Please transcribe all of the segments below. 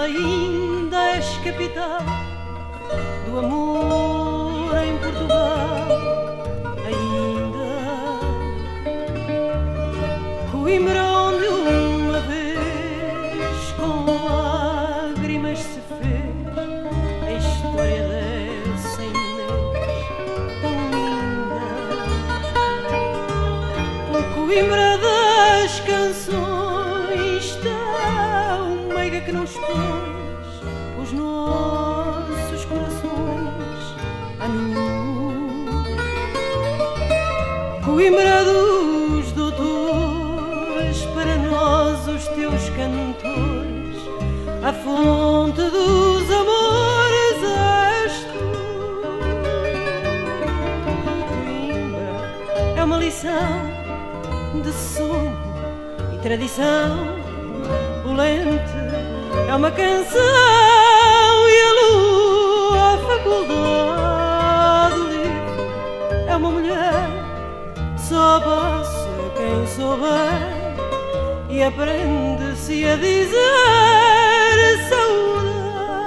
ainda és capital do amor em Portugal. Ainda Coimbra, onde uma vez com lágrimas se fez a história dessa Inês tão linda. Por Coimbra das canções tão meiga que nos pôs os nossos corações a nu. Coimbra dos doutores, para nós os teus cantores, a fonte dos amores és tu. Coimbra é uma lição de sonho e tradição. O lente é uma canção e a lua a faculdade. O livro é uma mulher, só passa quem souber, e aprende-se a dizer saudade.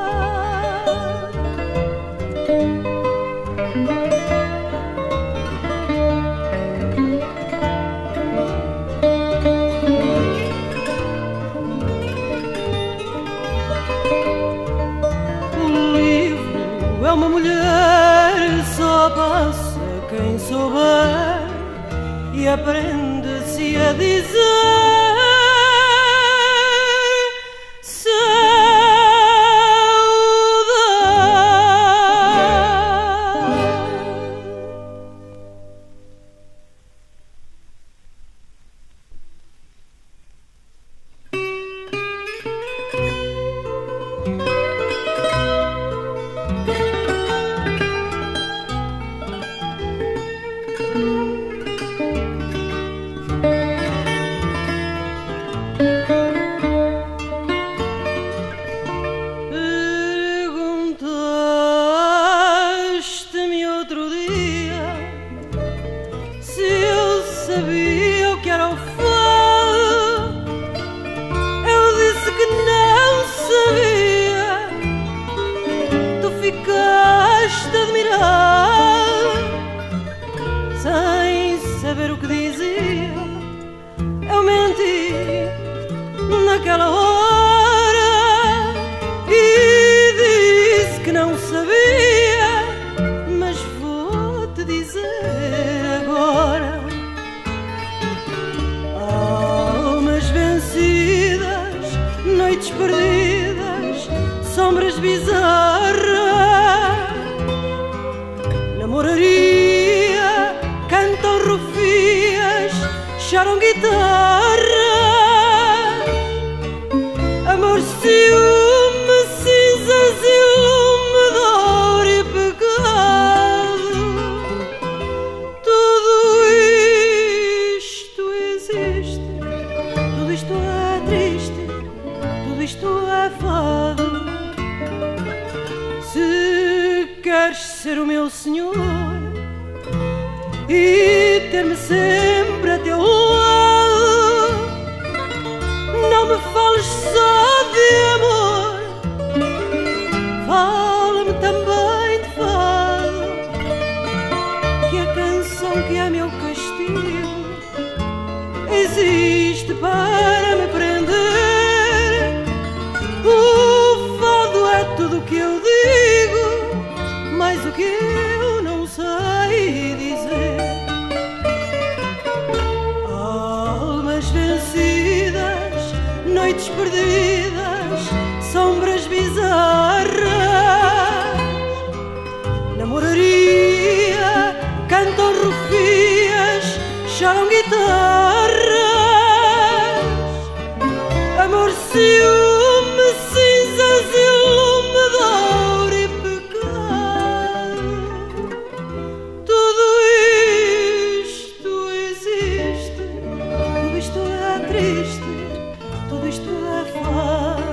É uma mulher, só passa quem souber, e aprende-se a dizer sabia o que era o fado. Eu disse que não sabia. Tu ficaste admirado, sem saber o que dizia. Eu menti naquela hora e disse que não sabia, mas vou-te dizer agora. Almas vencidas, noites perdidas, sombras bizarras, namoraria, cantam rufias, choram guitarras, amor, ciúme, cinzas e lume, dor e pecado. Tudo isto existe, tudo isto é triste, tudo isto é fado. Se queres ser o meu senhor e ter-me sempre a teu lado, não me fales só de amor, fala-me também de fado, que a canção que é meu castigo existe para me prender. O fado é tudo o que eu digo, mais o que eu não sei dizer. Almas vencidas, noites perdidas, sombras bizarras, namoraria, cantam rufias, choram guitarras, amor, ciúme, cinzas e lume, dor e pecado. Tudo isto existe, tudo isto é triste, tudo isto é fado.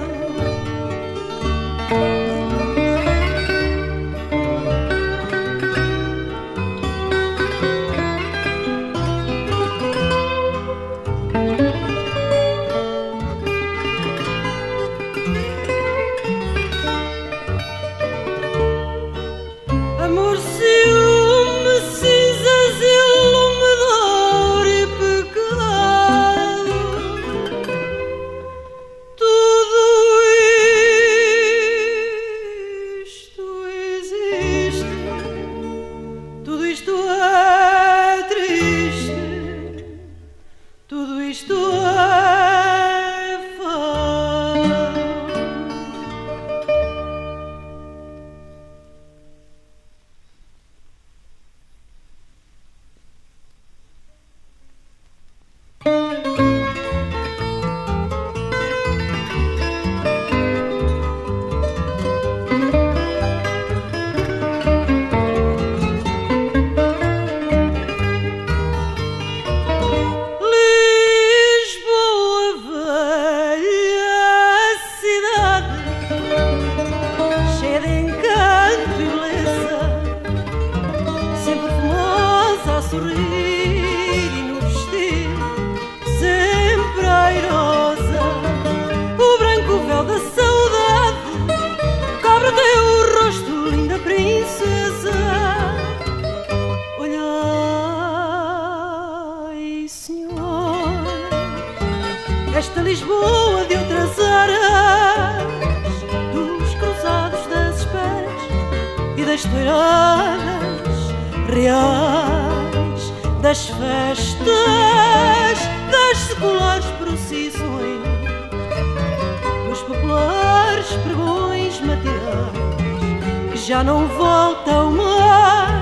toiradas reais, das festas, das seculares procissões, dos populares pregões matinais que já não voltam mais.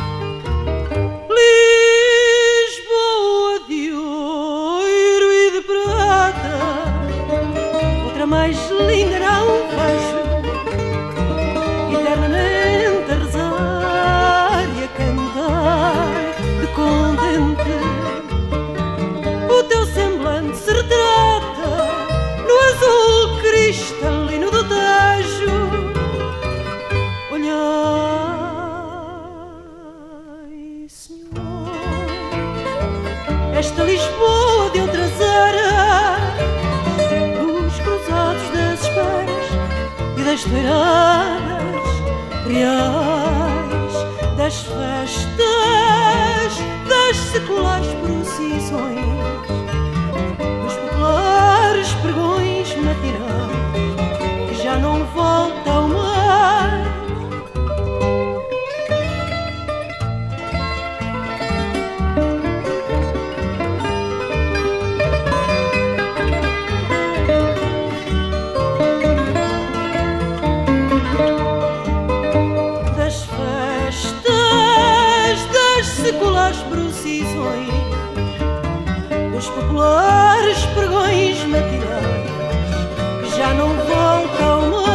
Lisboa de ouro e de prata, outra mais linda não vejo, eternamente a rezar e a cantar de contente. O teu semblante se retrata no azul cristalino do Tejo. Olhai, Senhor, esta Lisboa de outras eras, dos cruzados das esperas e das toiradas reais, das festas, das seculares procissões, dos populares pregões matinais que já não voltam mais. Seculares procissões, dos populares pregões matinais que já não voltam mais.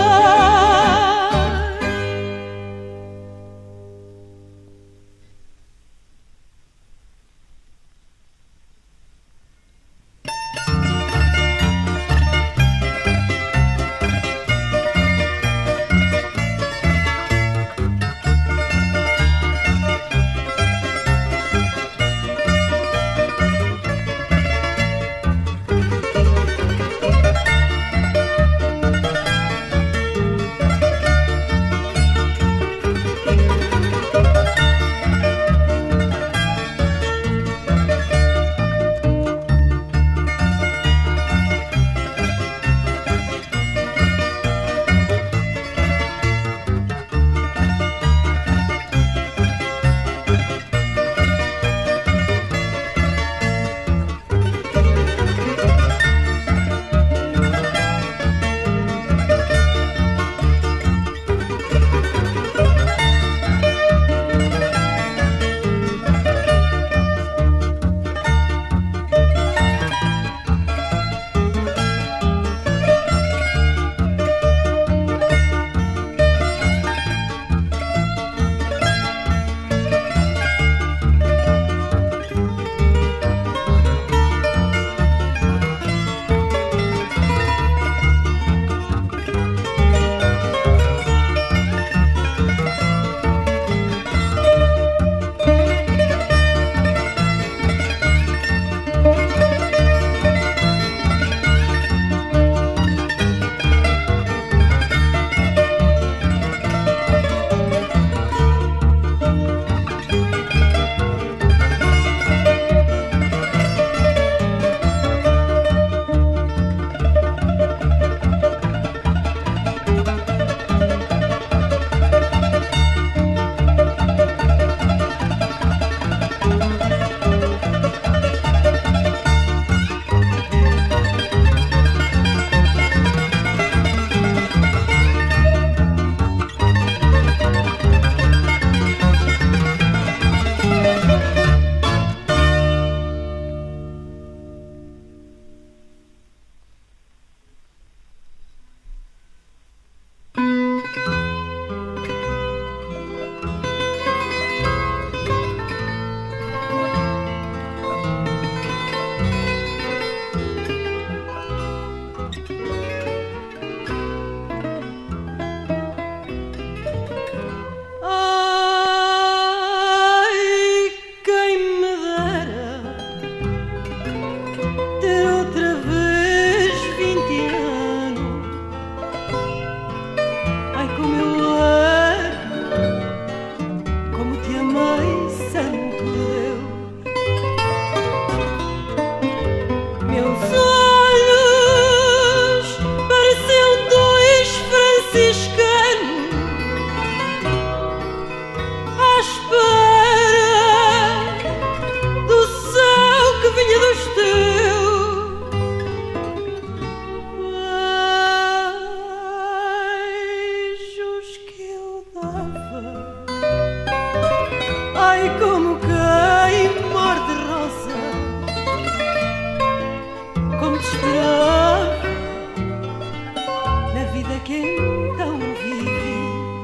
que então vivi.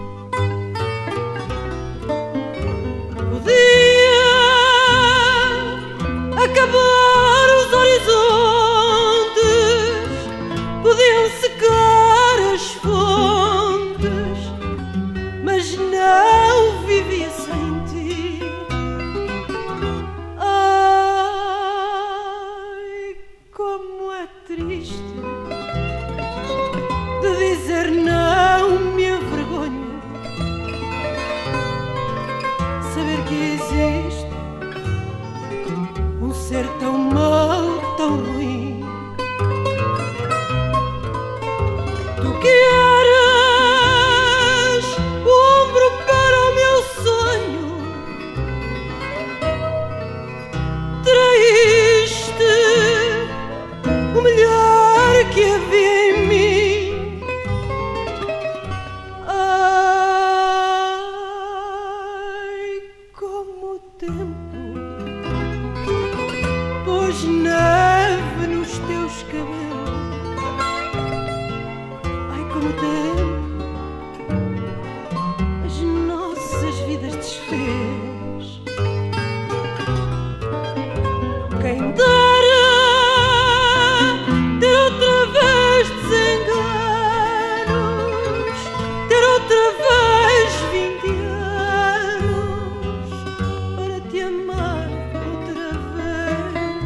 Podia acabar os horizontes, podiam secar as fontes, mas não vivia sem ti. Ai, como é triste de dizer não, me envergonho saber que existe um ser tão mau, tão ruim. Tu que eras o ombro para o meu sonho, traíste o melhor que havia em mim. Ai, como o tempo pôs neve nos teus cabelos. Ai, como o tempo as nossas vidas desfez. Quem dera ter outra vez desenganos, ter outra vez 20 anos para te amar outra vez.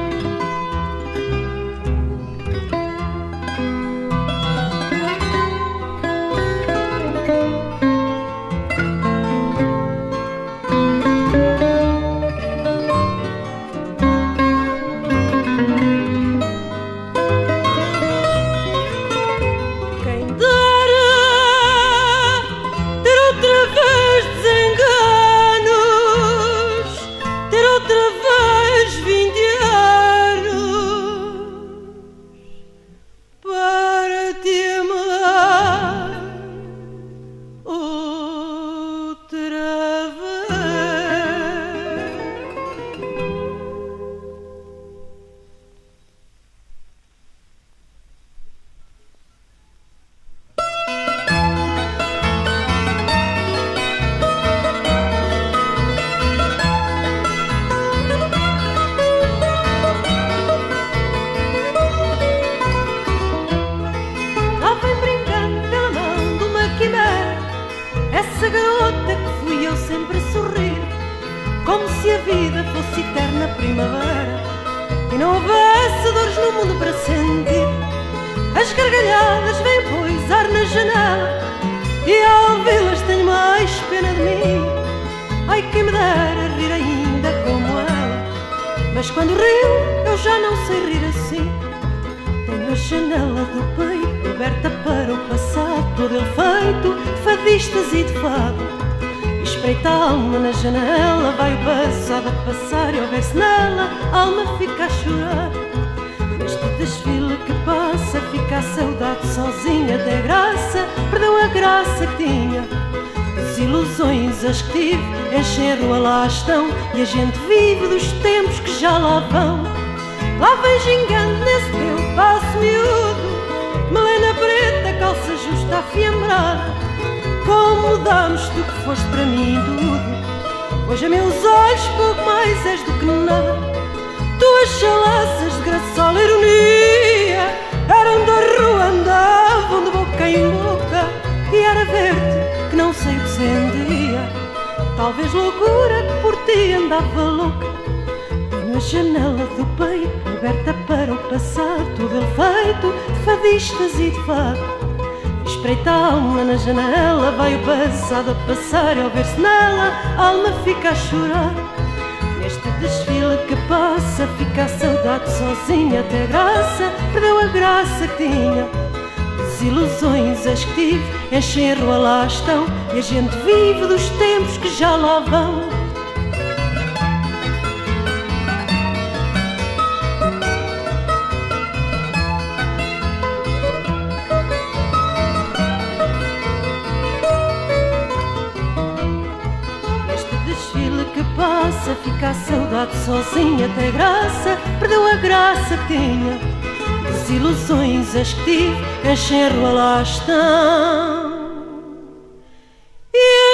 Quem dera ter outra vez desenganos, ter outra vez 20 anos para te amar outra vez. Lá vem brincando pela mão de uma quimera, essa garota que fui eu sempre a sorrir, como se a vida fosse eterna primavera e não houvesse dores no mundo para sentir. As gargalhadas vêm poisar na janela e ao ouvi-las tenho mais pena de mim. Ai, quem me dera rir ainda como ela, mas quando rio eu já não sei rir assim. Tenho a janela do peito aberta para o passado, todo ele feito de fadistas e de fado. E espreita a alma na janela, vai o passado a passar e ao ver-se nela a alma fica a chorar. Neste desfile que passa fica a saudade sozinha, até graça perdeu a graça que tinha. Desilusões as que tive enchem a rua, lá estão, e a gente vive dos tempos que já lá vão. Lá vem gingando nesse teu passo miúdo, melena preta, calça justa afiambrada. Como mudames tu que foste para mim tudo, hoje a meus olhos pouco mais és do que nada. Tuas chalaças de graçola ironia eram da rua, andavam de boca em boca, e era ver-te que não sei o que sentia, talvez loucura que por ti andava louca. Tenho a janela do peito aberta para o passado, todo ele feito de fadistas e de fado. Espreita a alma na janela, vai o passado a passar e ao ver-se nela a alma fica a chorar. Neste desfile que passa fica a saudade sozinha, até graça perdeu a graça que tinha. Desilusões as que tive enchem a rua, lá estão, e a gente vive dos tempos que já lá vão. Passa, fica a saudade sozinha, até graça perdeu a graça que tinha. as ilusões as que tive enchem a rua, lá estão. E a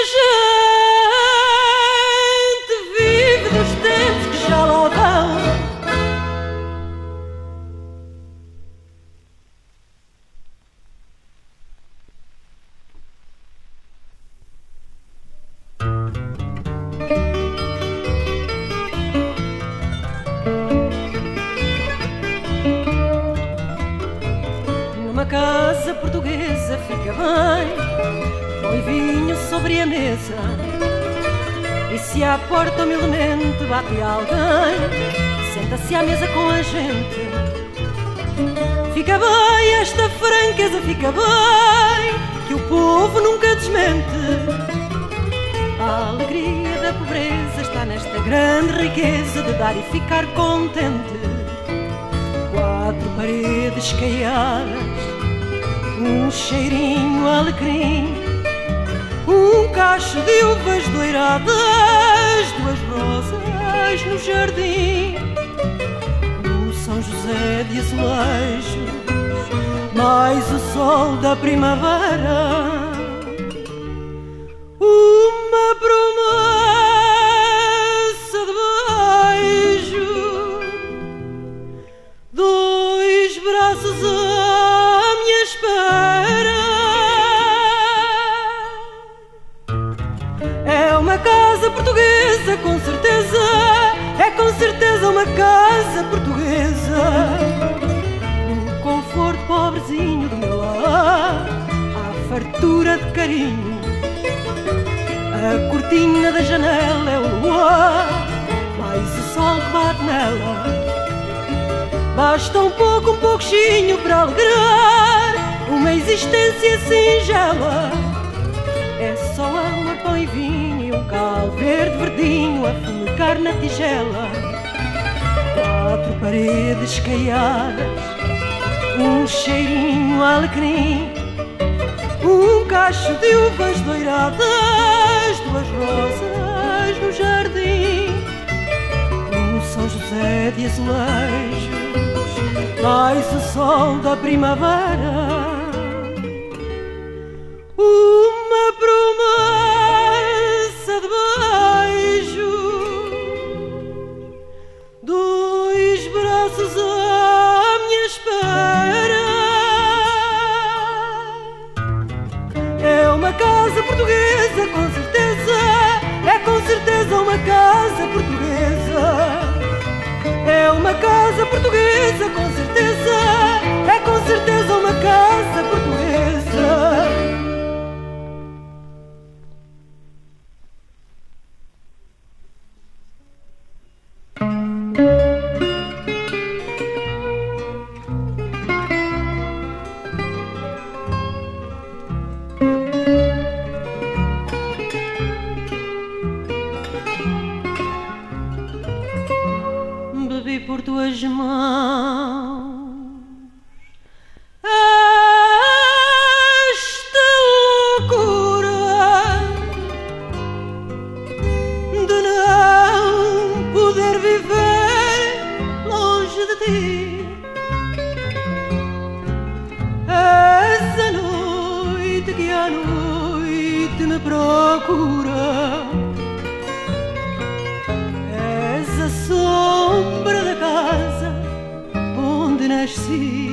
gente vive dos tempos que já lá vão. Numa casa portuguesa fica bem, pão e vinho sobre a mesa. E se à porta humildemente bate alguém, senta-se à mesa com a gente. Fica bem esta franqueza, fica bem, que o povo nunca desmente. A alegria da pobreza está nesta grande riqueza de dar e ficar contente. Quatro paredes caiadas, um cheirinho alecrim, um cacho de uvas doiradas, duas rosas no jardim, um São José de azulejos, mais o sol da primavera, uma promessa de beijo, dois braços à minha espera. É uma casa portuguesa, com certeza, é com certeza uma casa portuguesa. No conforto pobrezinho do meu lar, há fartura de carinho. A cortina da janela é o luar, mais o sol que bate nela. Basta um pouquinho para alegrar uma existência singela. É só amor, pão e vinho e um cal verde verdinho a fumegar na tigela. Quatro paredes caiadas, um cheirinho alecrim, um cacho de uvas doiradas, duas rosas no jardim, um São José de azulejos, mais o sol da primavera, uma promessa de beijo, dois braços à minha espera. É uma casa portuguesa, com certeza, é com certeza uma casa portuguesa. É uma casa portuguesa, com certeza, é com certeza uma casa portuguesa. Bebi por tuas mãos esta loucura de não poder viver longe de ti. Essa noite que à noite me procura, és a sombra da casa onde nasci.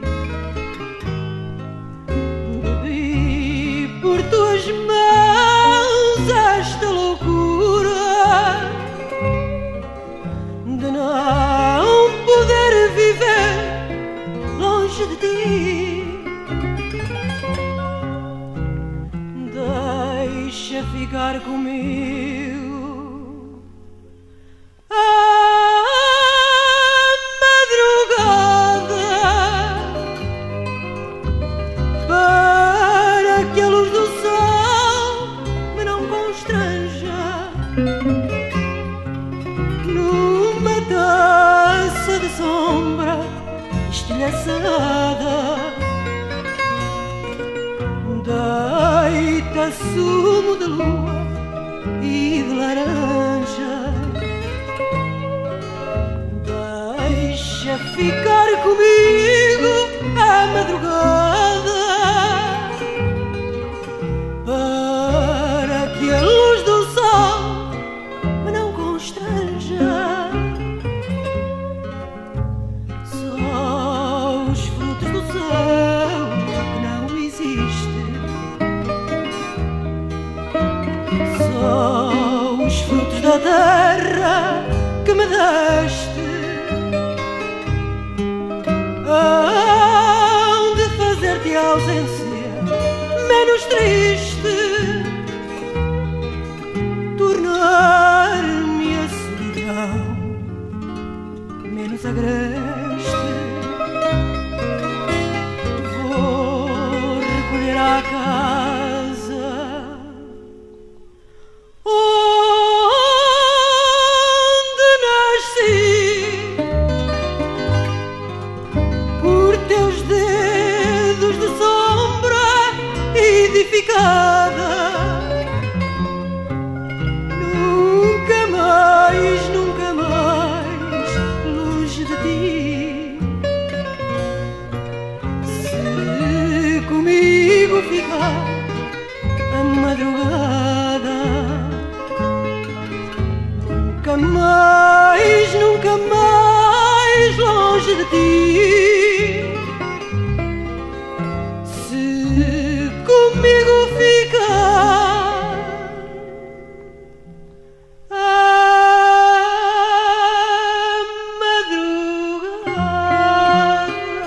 Bebi por tuas mãos esta loucura de não poder viver longe de ti. Deixa ficar comigo a madrugada, para que a luz do sol me não constranja. Numa taça de sombra estilhaçada, deita sumo de lua e de laranja. Deixa Deixa ficar comigo à madrugada, para que a luz do sol me não constranja. Só os frutos do céu que não existem, só os frutos da terra que me deste hão de fazer-te a ausência menos triste, tornar-me a solidão menos agreste. Vou recolher à casa onde nasci, por teus dedos de sombra edificada. Nunca mais, nunca mais longe de ti. Se comigo ficar a madrugada, nunca mais, nunca mais longe de ti. Se comigo ficar a madrugada.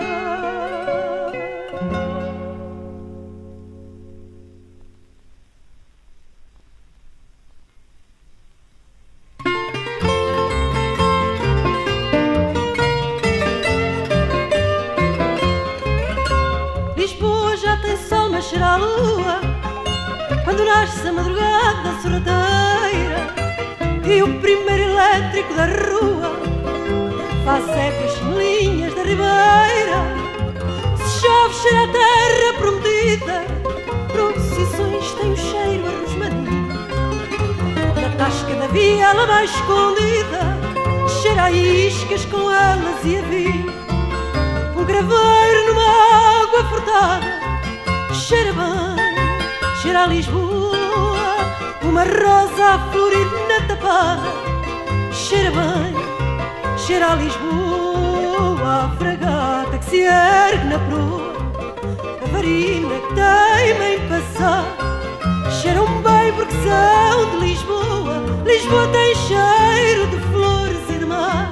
Lisboa já tem sol, mas cheira a lua quando nasce a madrugada sorrateira, e o primeiro elétrico da rua faz eco as chinelinhas da ribeira. Se chove, cheira a terra prometida, procissões tem o cheiro a rosmaninho. Na tasca da viela mais escondida cheira a iscas com elas e a vinho. Um graveiro numa água furtada cheira bem, cheira a Lisboa. Uma rosa a florir na tapada cheira bem, cheira a Lisboa. A fragata que se ergue na proa, a varina que teima em passar, cheiram bem porque são de Lisboa. Lisboa tem cheiro de flores e de mar.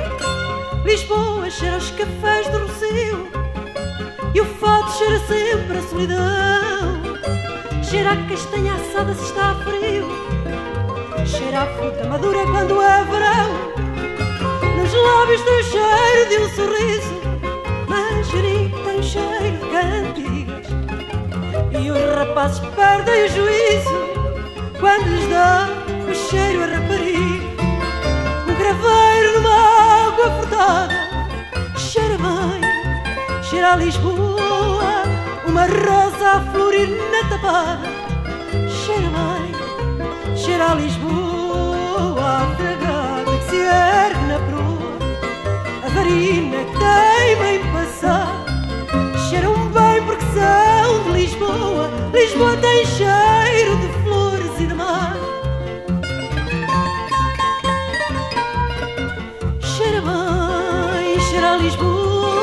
Lisboa cheira aos cafés do Rocio, e o fado cheira sempre a solidão. Cheira a castanha assada se está frio, cheira a fruta madura quando é verão. Nos lábios tem o cheiro de um sorriso, manjericão tem o cheiro de cantigas, e os rapazes perdem o juízo quando lhes dá o cheiro a rapariga. Um graveiro numa água furtada cheira bem, cheira a Lisboa. Uma rosa a florir na tapada cheira bem, cheira a Lisboa. A fragata que se ergue na proa, a varina que teima em passar, cheiram bem porque são de Lisboa. Lisboa tem cheiro de flores e de mar. Cheira bem, cheira a Lisboa.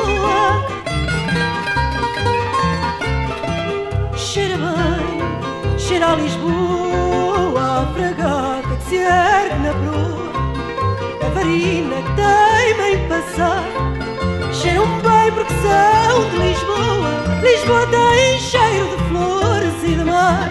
Cheira bem, cheira a Lisboa. A fragata que se ergue na proa, a varina que teima em passar, cheiram bem porque são de Lisboa. Lisboa tem cheiro de flores e de mar.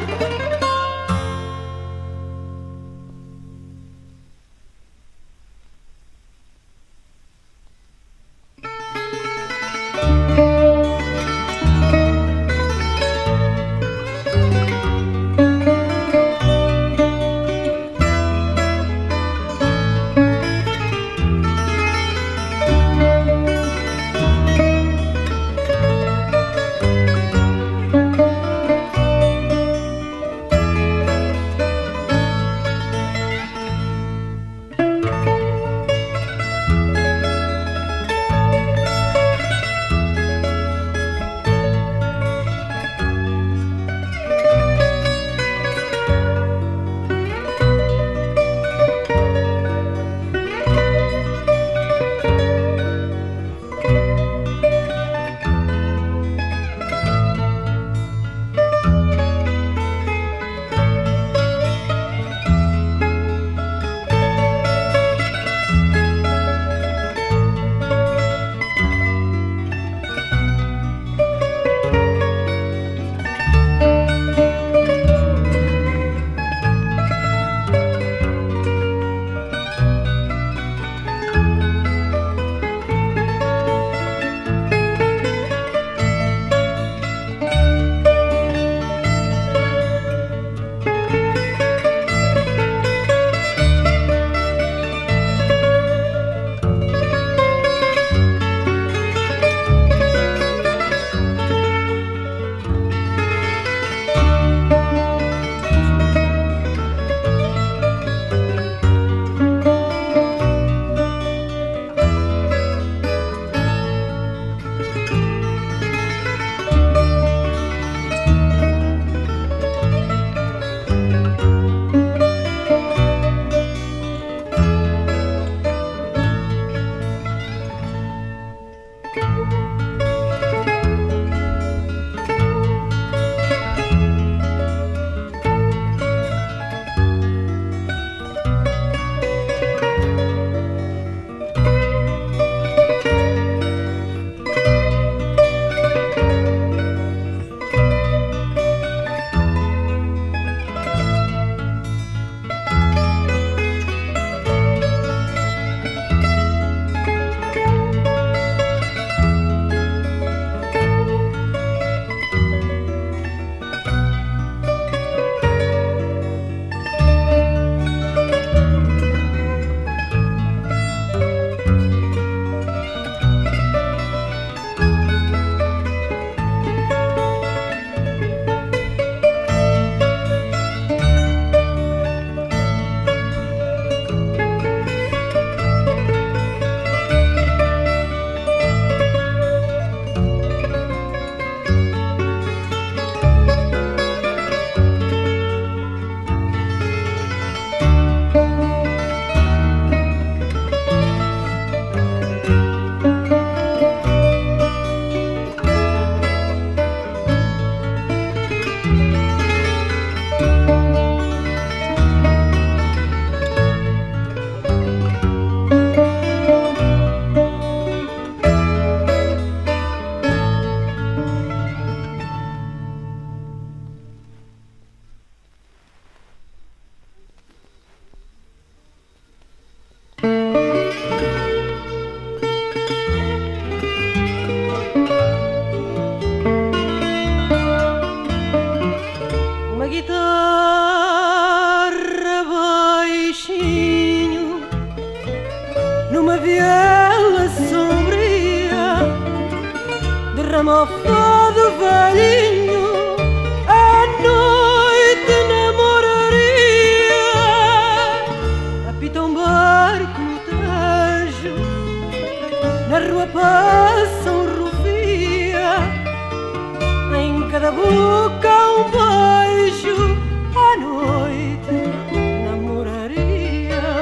guitarra baixinho numa viela sombria derrama o fado velhinho. À noite namoraria, apita um barco no Tejo, na rua passa um rufia, em cada boca um beijo. À noite namoraria.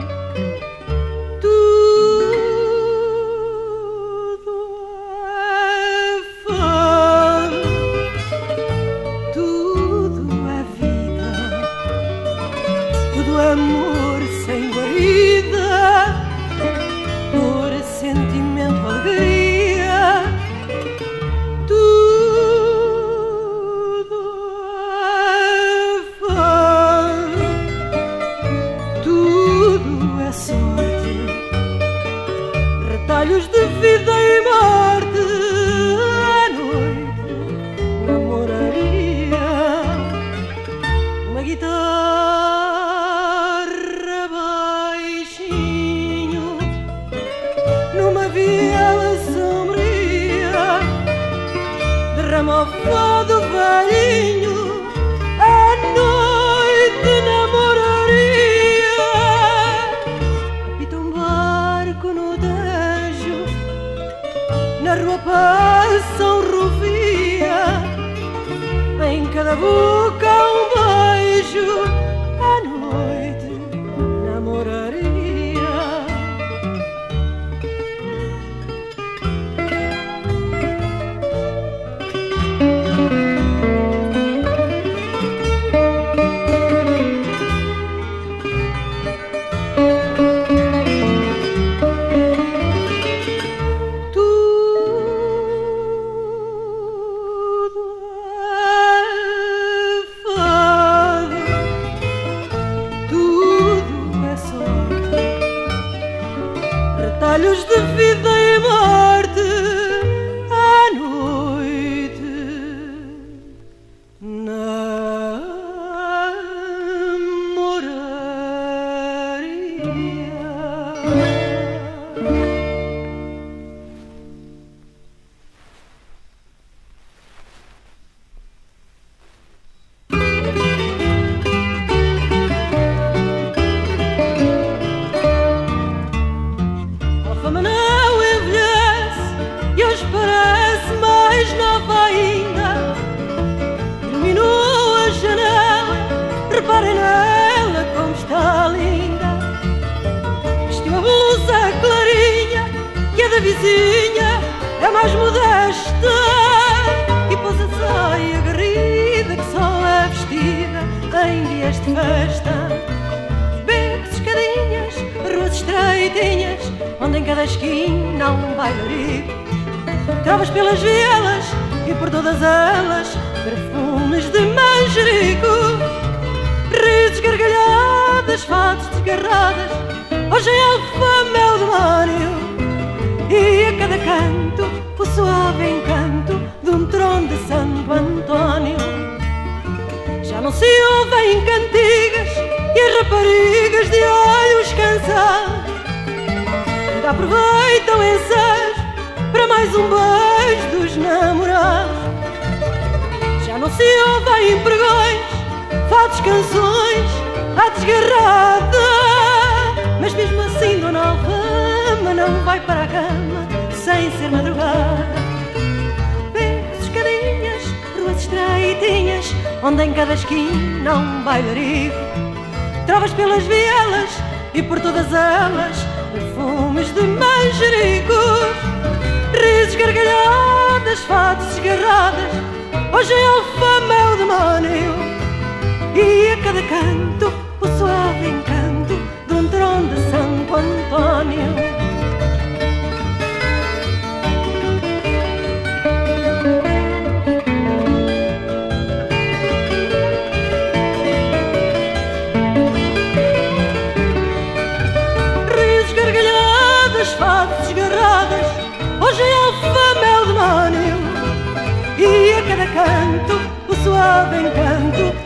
Tudo é fado, tudo é vida, tudo é amor sem guarida, dor, sentimento, alegria. Tudo é fado, tudo é sorte, retalhos de vida e morte. À noite namoraria uma guitarra baixinho numa viela sombria derrama o fado velhinho. À noite namoraria, apita um barco no Tejo, na rua passa um rufia, em cada boca um beijo. À noite namoraria. Retalhos de vida e morte. À noite namoraria. A fama não envelhece e hoje parece mais nova ainda. Iluminou a janela, reparem nela como está linda. Vestiu a blusa clarinha que a da vizinha é mais modesta, e pôs a saia agarrida que só é vestida em dias de festa. Becos, escadinhas, ruas estreitinhas, onde em cada esquina um bailarico. Travas pelas vielas e por todas elas perfumes de manjerico. Risos, gargalhadas, fados desgarradas, hoje em Alfama é o demónio. E a cada canto o suave encanto de um trono de Santo António. Já não se ouvem cantigas e as raparigas de olhos cansados ainda aproveitam ensejo para mais um beijo dos namorados. Já não se ouvem pregões, fados, canções à desgarrada, mas mesmo assim Dona Alfama não vai para a cama sem ser madrugada. Becos, escadinhas, ruas estreitinhas, onde em cada esquina um bailarico. Travas pelas vielas e por todas elas perfumes de manjericos. Risos, gargalhadas, fados, desgarradas, hoje em Alfama é o demónio. E a cada canto o suave encanto de um trono de Santo António. Fados, desgarradas, hoje em Alfama é o demónio. E a cada canto o suave encanto